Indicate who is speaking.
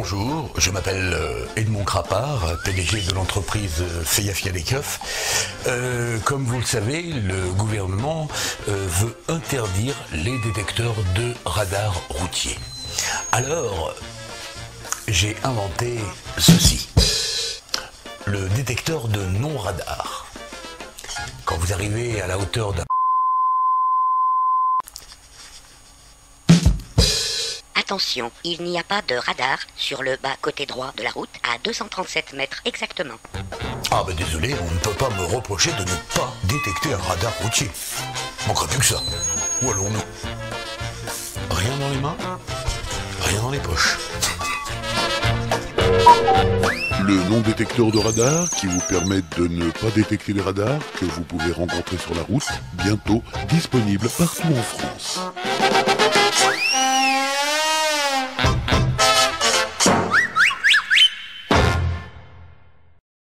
Speaker 1: Bonjour, je m'appelle Edmond Crapard, PDG de l'entreprise Feyafia Lecoeuf. Comme vous le savez, le gouvernement veut interdire les détecteurs de radar routier. Alors, j'ai inventé ceci, le détecteur de non-radar. Quand vous arrivez à la hauteur d'un...
Speaker 2: Attention, il n'y a pas de radar sur le bas côté droit de la route à 237 mètres exactement.
Speaker 1: Ah ben désolé, on ne peut pas me reprocher de ne pas détecter un radar routier. Manquerait plus que ça. Où allons-nous? Rien dans les mains, rien dans les poches.
Speaker 3: Le non-détecteur de radar qui vous permet de ne pas détecter les radars que vous pouvez rencontrer sur la route, bientôt disponible partout en France.